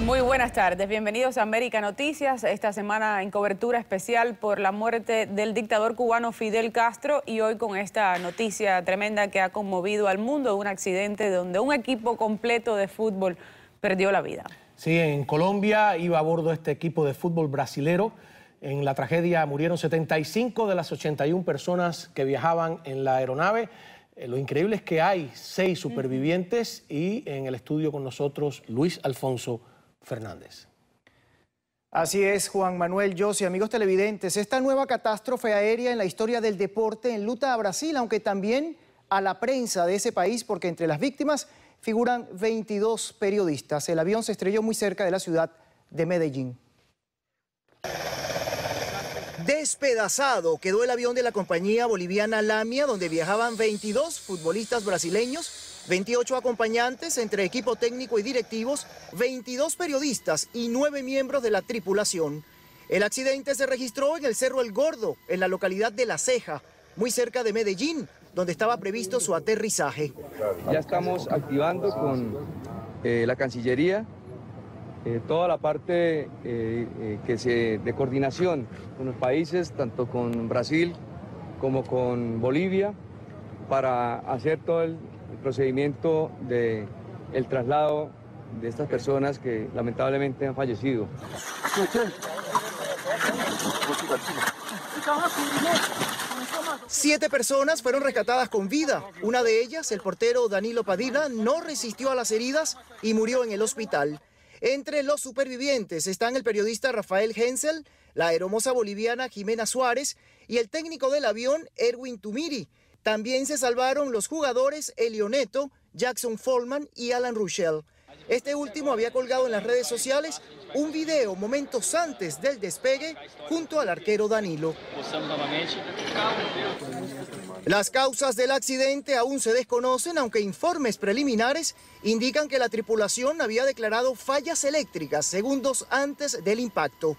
Muy buenas tardes, bienvenidos a América Noticias, esta semana en cobertura especial por la muerte del dictador cubano Fidel Castro y hoy con esta noticia tremenda que ha conmovido al mundo, un accidente donde un equipo completo de fútbol perdió la vida. Sí, en Colombia iba a bordo este equipo de fútbol brasilero. En la tragedia murieron 75 de las 81 personas que viajaban en la aeronave. Lo increíble es que hay 6 supervivientes y en el estudio con nosotros Luis Alfonso Fernández. Así es, Juan Manuel, Yossi, amigos televidentes. Esta nueva catástrofe aérea en la historia del deporte enluta a Brasil, aunque también a la prensa de ese país, porque entre las víctimas figuran 22 periodistas. El avión se estrelló muy cerca de la ciudad de Medellín. Despedazado quedó el avión de la compañía boliviana Lamia, donde viajaban 22 futbolistas brasileños, 28 acompañantes entre equipo técnico y directivos, 22 periodistas y 9 miembros de la tripulación. El accidente se registró en el Cerro El Gordo, en la localidad de La Ceja, muy cerca de Medellín, donde estaba previsto su aterrizaje. Ya estamos activando con la Cancillería toda la parte de coordinación con los países, tanto con Brasil como con Bolivia, para hacer todo el procedimiento del traslado de estas personas que lamentablemente han fallecido. 7 personas fueron rescatadas con vida. Una de ellas, el portero Danilo Padilla, no resistió a las heridas y murió en el hospital. Entre los supervivientes están el periodista Rafael Hensel, la aeromoza boliviana Jimena Suárez y el técnico del avión Erwin Tumiri. También se salvaron los jugadores Elio Neto, Jackson Follman y Alan Ruschel. Este último había colgado en las redes sociales un video momentos antes del despegue junto al arquero Danilo. Las causas del accidente aún se desconocen, aunque informes preliminares indican que la tripulación había declarado fallas eléctricas segundos antes del impacto.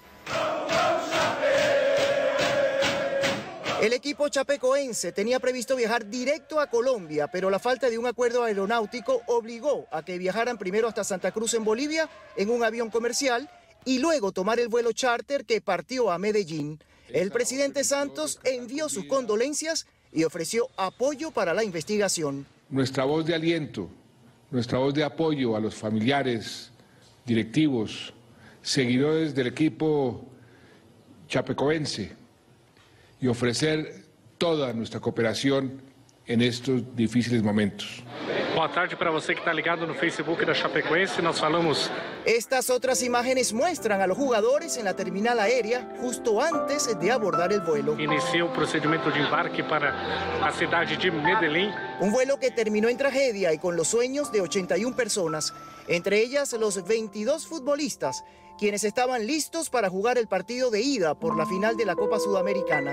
El equipo chapecoense tenía previsto viajar directo a Colombia, pero la falta de un acuerdo aeronáutico obligó a que viajaran primero hasta Santa Cruz en Bolivia en un avión comercial y luego tomar el vuelo charter que partió a Medellín. El presidente Santos envió sus condolencias y ofreció apoyo para la investigación. Nuestra voz de aliento, nuestra voz de apoyo a los familiares, directivos, seguidores del equipo chapecoense y ofrecer toda nuestra cooperación en estos difíciles momentos. Boa tarde para você que está ligado no Facebook da Chapecoense. Nós falamos. Estas otras imágenes muestran a los jugadores en la terminal aérea justo antes de abordar el vuelo. Iniciou o procedimento de embarque para a cidade de Medellín. Un vuelo que terminó en tragedia y con los sueños de 81 personas, entre ellas los 22 futbolistas, quienes estaban listos para jugar el partido de ida por la final de la Copa Sudamericana.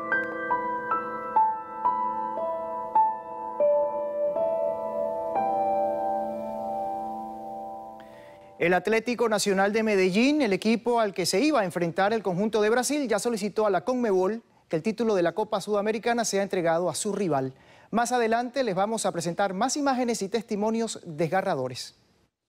El Atlético Nacional de Medellín, el equipo al que se iba a enfrentar el conjunto de Brasil, ya solicitó a la Conmebol que el título de la Copa Sudamericana sea entregado a su rival. Más adelante les vamos a presentar más imágenes y testimonios desgarradores.